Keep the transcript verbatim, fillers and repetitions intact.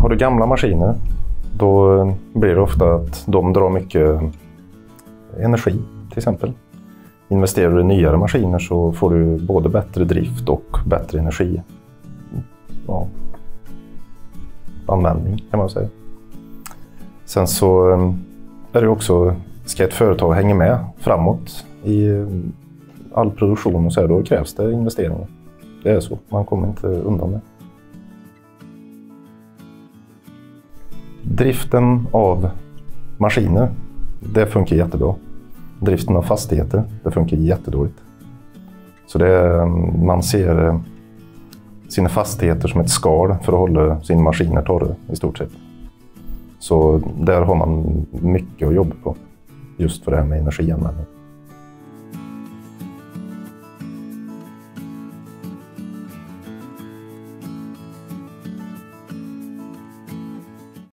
har du gamla maskiner, då blir det ofta att de drar mycket energi till exempel. Investerar du i nyare maskiner så får du både bättre drift och bättre energi. Ja, användning kan man säga. Sen så är det också, ska ett företag hänga med framåt i all produktion och så här, då krävs det investeringar. Det är så, man kommer inte undan det. Driften av maskiner, det funkar jättebra. Driften av fastigheter, det funkar jättedåligt. Så det är, man ser sina fastigheter som ett skal för att hålla sina maskiner torra i stort sett. Så där har man mycket att jobba på, just för det här med energianvändning.